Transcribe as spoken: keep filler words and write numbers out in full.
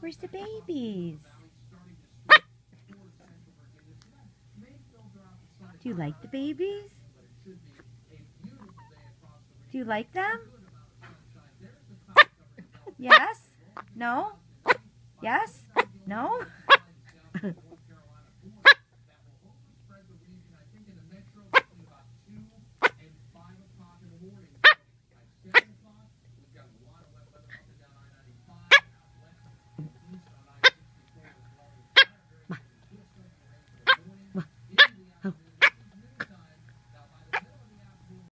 Where's the babies? Do you like the babies? Do you like them? Yes? No? Yes? No?